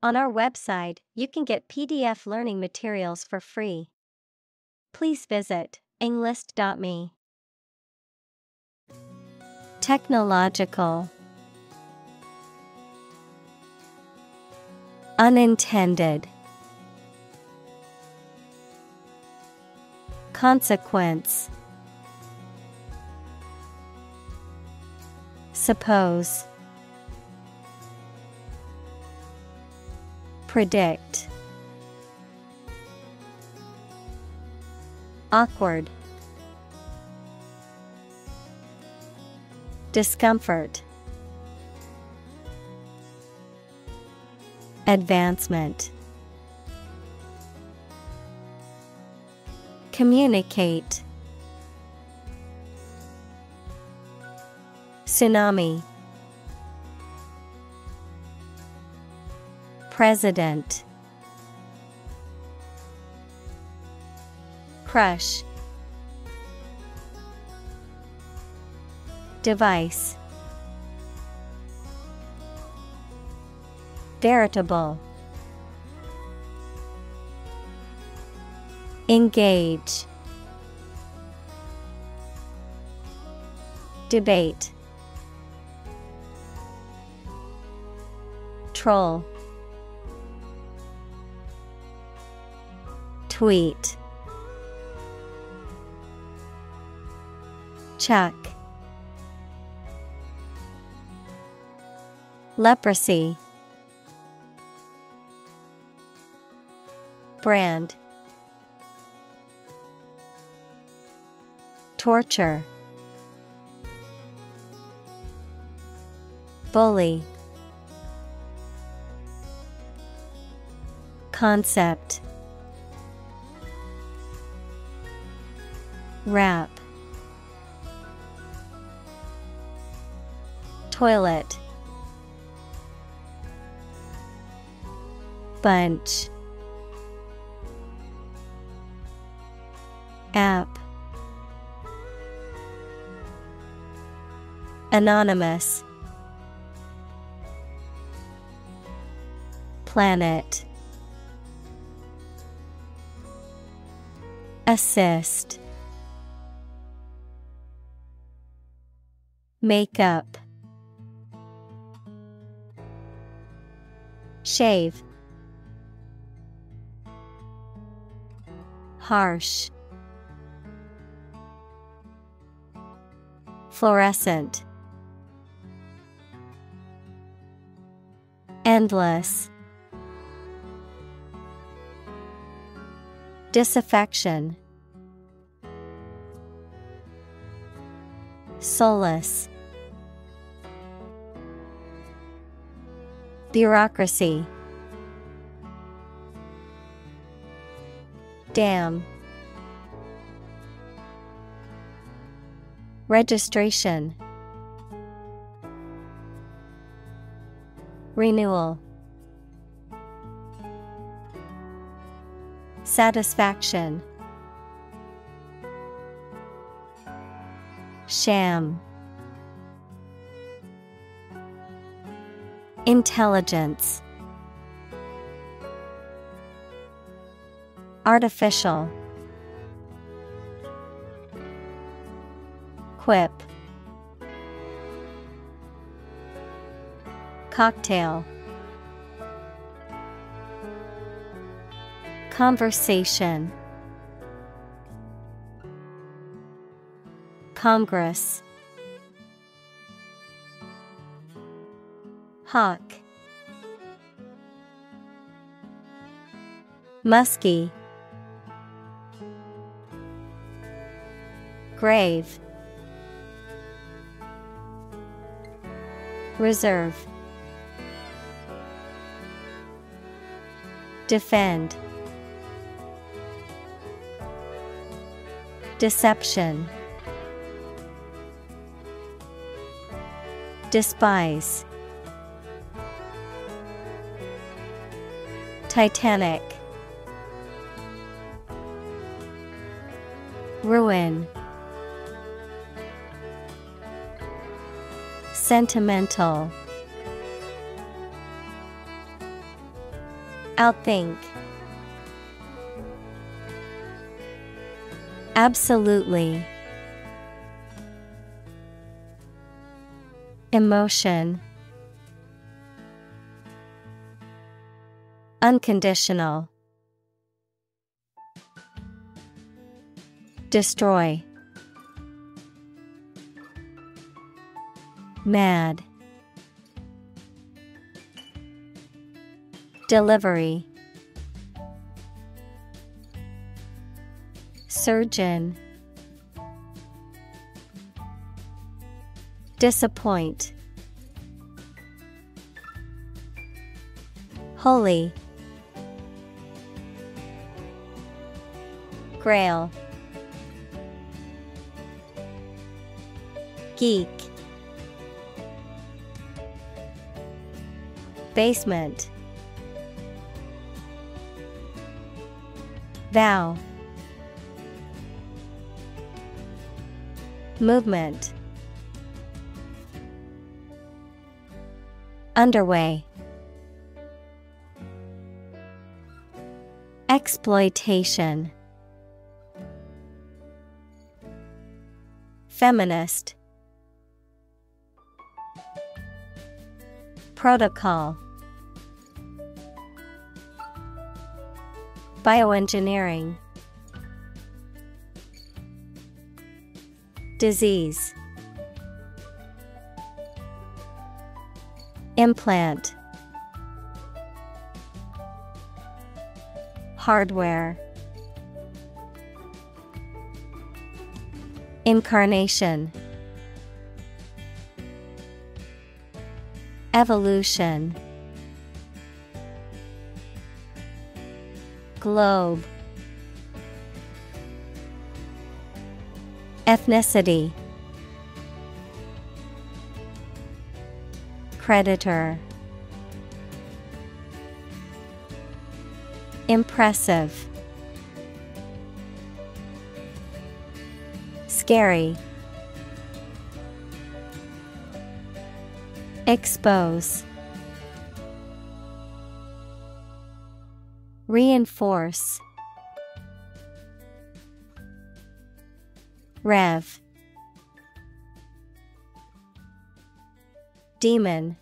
On our website, you can get PDF learning materials for free. Please visit englist.me. Technological. Unintended. Consequence. Suppose. Predict. Awkward. Discomfort. Advancement. Communicate. Tsunami. President. Crush. Device. Veritable. Engage. Debate. Troll. Tweet. Chuck. Leprosy. Brand. Torture. Bully. Concept. Wrap. Toilet. Bunch. App. Anonymous. Planet. Assist. Makeup. Shave. Harsh. Fluorescent. Endless. Disaffection. Solace. Bureaucracy. Dam. Registration. Renewal. Satisfaction. Sham. Intelligence. Artificial. Quip. Cocktail. Conversation. Congress. Hawk. Musky. Grave. Reserve. Defend. Deception. Despise. Titanic. Ruin. Sentimental. Outthink. Absolutely. Emotion. Unconditional. Destroy. Mad. Delivery. Surgeon. Disappoint. Holy. Grail. Geek. Basement. Vow. Movement. Underway. Exploitation. Feminist. Protocol. Bioengineering. Disease. Implant. Hardware. Incarnation. Evolution. Globe. Ethnicity. Creditor. Impressive. Scary. Expose. Reinforce. Rev. Demon.